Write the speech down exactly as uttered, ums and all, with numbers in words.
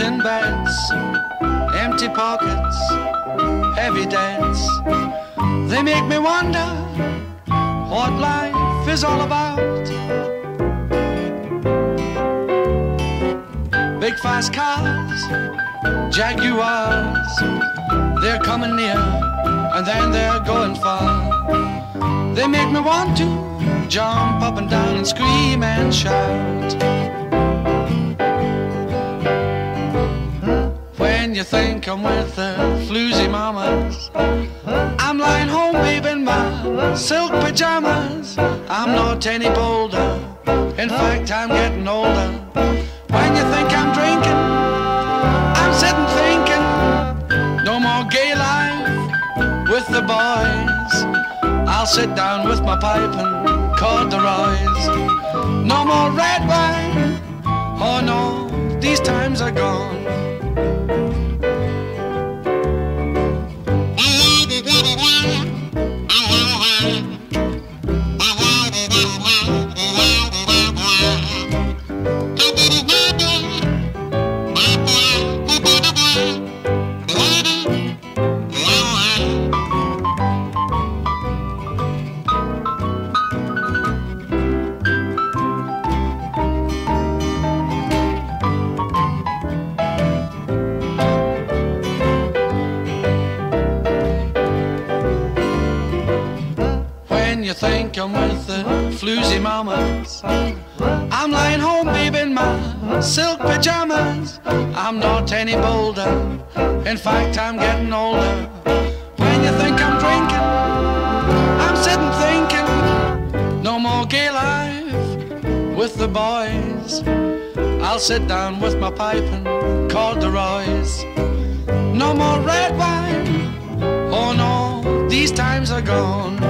thin beds, empty pockets, heavy debts. They make me wonder what life is all about. Big fast cars, Jaguars, they're coming near and then they're going far. They make me want to jump up and down and scream and shout. When you think I'm with the floozy mamas, I'm lying home waving my silk pajamas. I'm not any bolder, in fact I'm getting older. When you think I'm drinking, I'm sitting thinking, no more gay life with the boys. I'll sit down with my pipe and corduroys. No more red wine, oh no, these times are gone. You think I'm with the floozy mamas, I'm lying home baby in my silk pajamas. I'm not any bolder, in fact I'm getting older. When you think I'm drinking, I'm sitting thinking, no more gay life with the boys. I'll sit down with my pipe and corduroys. No more red wine, oh no, these times are gone.